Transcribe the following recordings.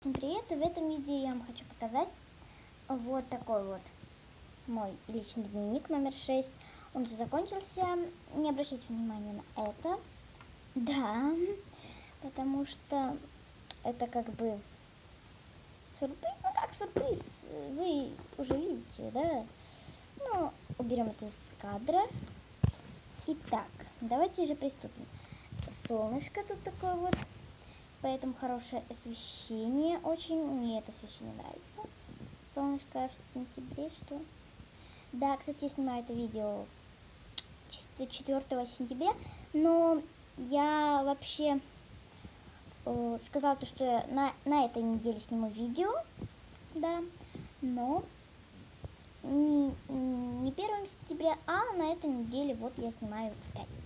Всем привет! И в этом видео я вам хочу показать вот такой вот мой личный дневник номер 6. Он уже закончился. Не обращайте внимания на это. Да, потому что это как бы сюрприз. Ну как сюрприз? Вы уже видите, да? Ну, уберем это из кадра. Итак, давайте же приступим. Солнышко тут такое вот. Поэтому хорошее освещение. Очень мне это освещение нравится. Солнышко в сентябре, что? Да, кстати, я снимаю это видео 4 сентября. Но я вообще сказала, что я на этой неделе сниму видео. Да, но не 1 сентября, а на этой неделе вот я снимаю в пятницу.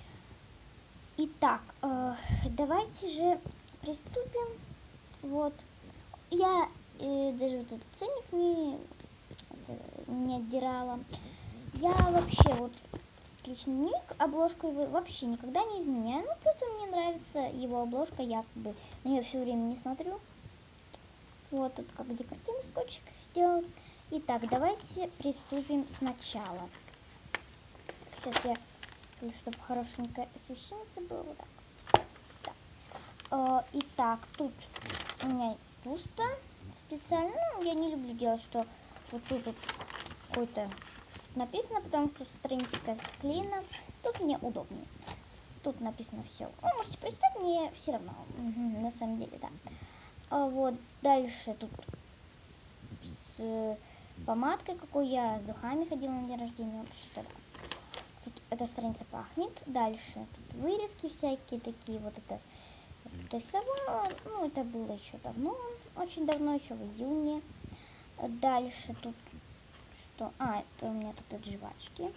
Итак, давайте же приступим. Вот. Я даже вот этот ценник не отдирала. Я вообще вот личный дневник, обложку его вообще никогда не изменяю. Ну, просто мне нравится его обложка, я как бы на нее все время не смотрю. Вот тут как декоративный скотчик сделал. Итак, давайте приступим сначала. Сейчас я, чтобы хорошенькое освещение было. Вот так. Да. Итак, тут у меня пусто. Специально, ну, я не люблю делать, что вот тут вот какой-то написано, потому что страница клеена. Тут мне удобнее. Тут написано все. Вы можете прочитать, мне все равно. На самом деле, да. Вот дальше тут с помадкой, какой я с духами ходила на день рождения. Что-то, да. Тут эта страница пахнет. Дальше тут вырезки всякие такие. Вот это рисовала. Ну, это было еще давно. Очень давно, еще в июне. Дальше тут что? Это у меня тут от жвачки.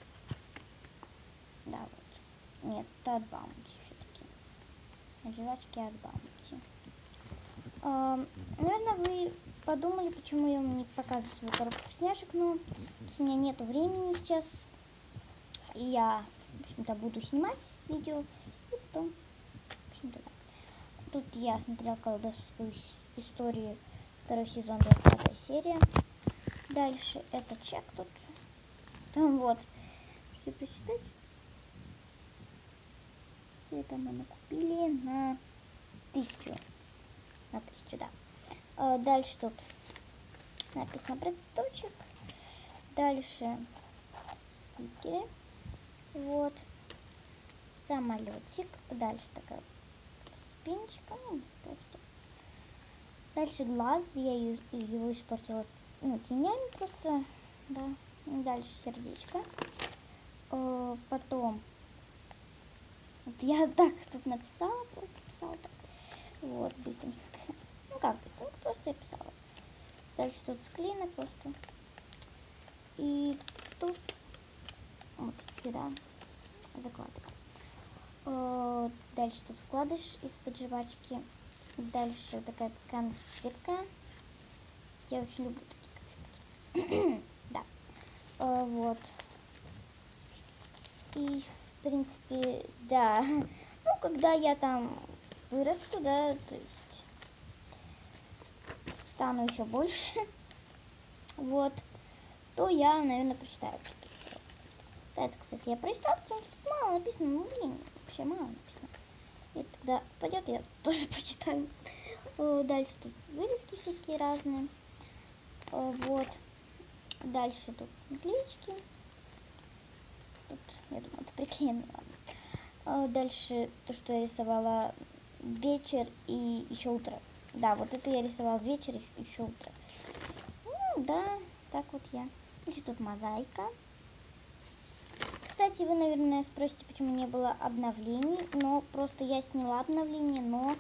Да, вот. Нет, это от Баунти все-таки. От жвачки от Баунти. Наверное, вы подумали, почему я вам не показываю свою коробку вкусняшек, но у меня нету времени сейчас. И я, в общем-то, буду снимать видео. И потом, в общем-то, да. Тут я смотрела колдовскую историю, 2 сезон, 20 серия. Дальше это чек тут. Там вот. Что посчитать? Это мы накупили на 1000. На 1000, да. Дальше тут написано про цветочек. Дальше стикеры. Вот. Самолетик. Дальше такая ступенечка. Ну, просто. Дальше глаз. Я его испортила тенями просто. Да. Дальше сердечко. Потом. Вот я так тут написала. Просто писала так. Вот, быстренько. Ну как быстренько, просто я писала. Дальше тут склеено просто. И тут вот сюда закладка. Дальше тут вкладыш из-под жвачки. Дальше вот такая конфетка. Я очень люблю такие конфетки. Да. Вот. И в принципе, да. Ну, когда я там вырасту, да, то есть стану еще больше, вот, то я, наверное, прочитаю. Да, это, кстати, я прочитала, потому что тут мало написано. Ну, блин, вообще мало написано. И тогда пойдет, я тоже прочитаю. Дальше тут вырезки всякие разные. Вот. Дальше тут наклеечки. Тут, я думаю, это приклеено. Дальше то, что я рисовала вечер и еще утро. Да, вот это я рисовала вечер и еще утро. Ну, да, так вот я. Здесь тут мозаика. Кстати, вы, наверное, спросите, почему не было обновлений. Но просто я сняла обновление, но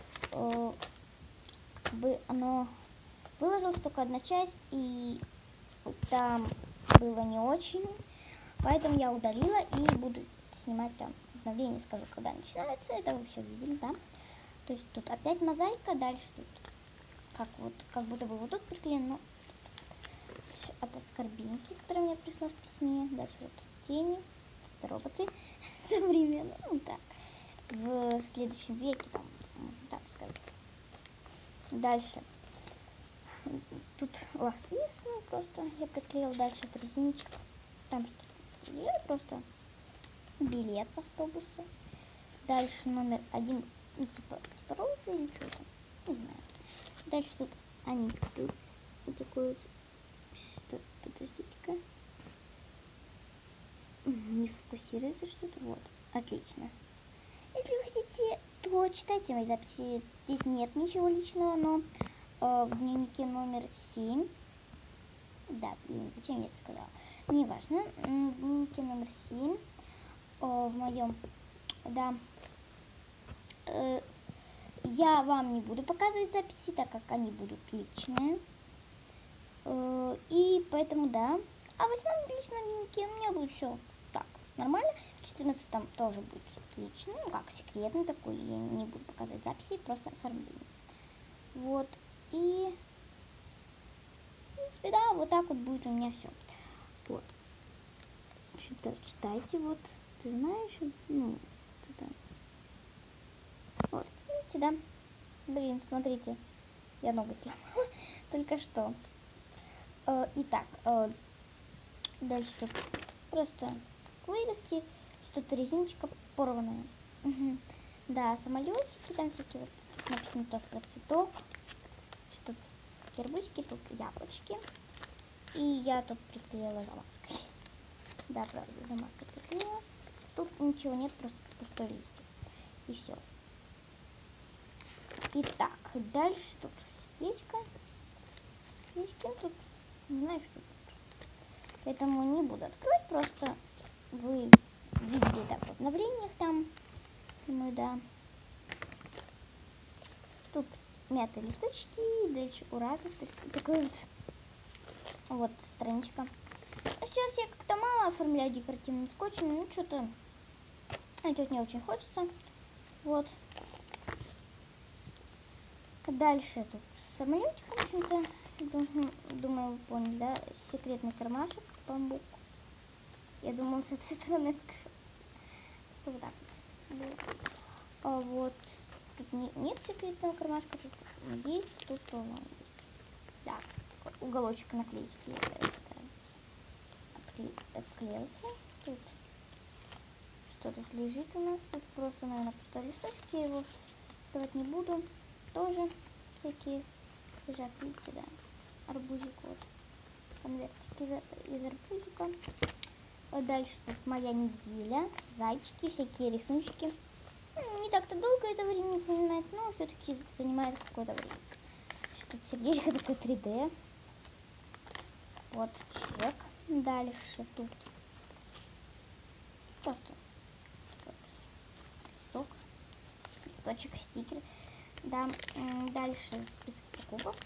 как бы оно выложилась только одна часть, и там было не очень. Поэтому я удалила и буду снимать там обновление, скажу, когда начинается. Это вы все видели, да? То есть тут опять мозаика, дальше тут как будто бы вот тут приклеено. Это скорбинки, которые мне прислал в письме. Дальше вот тени, роботы современные. Ну так, в следующем веке, там, так сказать. Дальше. Тут лафис, ну, просто я приклеила. Дальше резиночка. Там что-то просто билет с автобуса. Дальше номер 1, ну, типа роза или что-то, не знаю. Дальше тут анекдот. Вот такой вот. Что? Подождите-ка. Не фокусируется что-то. Вот. Отлично. Если вы хотите, то читайте мои записи. Здесь нет ничего личного, но в дневнике номер 7. Да, блин, зачем я это сказала? Неважно. В дневнике номер 7. В моем, да. Я вам не буду показывать записи, так как они будут личные. И поэтому, да. А в 8-м личном дневнике у меня будет все так, нормально. В 14-м тоже будет лично, ну как секретный такой. Я не буду показывать записи, просто оформление. Вот. И в принципе, да, вот так вот будет у меня все. Вот. Что-то читайте, вот. Ты знаешь, ну, это... Вот, видите, да? Блин, смотрите, я ногу сломала только что. Итак, дальше тут просто вырезки, что-то резиночка порванная. Угу. Да, самолетики там всякие, вот написано тоже про цветок. Тут кирбычки, тут яблочки. И я тут приклеила замазкой. Да, правда, замазкой приклеила. Тут ничего нет, просто пустой листик. И все. Итак, дальше тут свечка. Свечки тут, не знаю, что тут. Поэтому не буду открывать, просто вы видели так в обновлениях там. Думаю, да. Тут мятые листочки, дальше ура, тут такой вот страничка. Сейчас я как-то мало оформляю декоративным скотчем, ну что-то идет не очень хочется. Вот. Дальше тут самолетик, в общем-то, думаю, вы поняли, да? Секретный кармашек, бамбук. Я думала, с этой стороны открывается. Что вот так вот. А вот. Тут нет секретного кармашка, тут есть, тут тоже есть. Да, уголочек наклеечки отклеился. Тут что тут лежит у нас? Тут просто, наверное, пустой листочек. Я его вставать не буду. Тоже всякие лежат, видите, да. Арбузик, вот. Конвертик из арбузика. Вот дальше тут моя неделя. Зайчики, всякие рисуночки. Не так-то долго это время занимает, но все-таки занимает какое-то время. Тут сердечко такое 3D. Вот чек. Дальше тут просто листок, листочек, стикер. Да, дальше список покупок.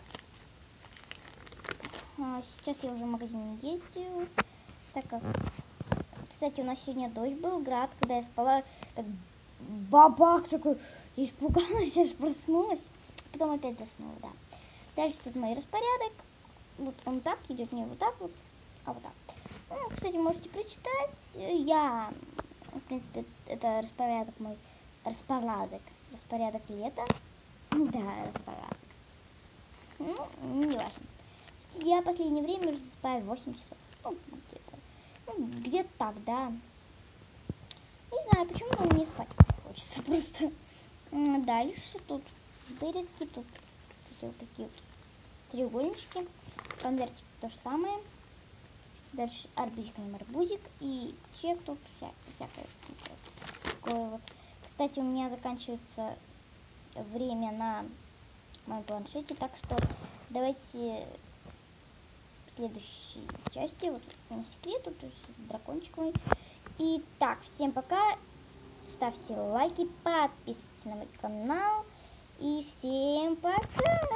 Сейчас я уже в магазин не ездил, так как, кстати, у нас сегодня дождь был, град, когда я спала, так бабах такой, испугалась, аж проснулась, потом опять заснула, да. Дальше тут мой распорядок, вот он так идет, не вот так вот, а вот так. Ну, кстати, можете прочитать, я, в принципе, это распорядок мой, распорядок лета, да, распорядок, ну, не важно. Я в последнее время уже засыпаю 8 часов, ну, где-то так, да. Не знаю, почему, но мне спать хочется просто. Дальше тут вырезки, тут вот такие вот треугольнички, конвертик то же самое. Дальше арбузик на арбузик и чек тут всякое такое вот. Кстати, у меня заканчивается время на моем планшете, так что давайте в следующей части, вот у меня секрет, то есть дракончик мой. И так, всем пока, ставьте лайки, подписывайтесь на мой канал и всем пока!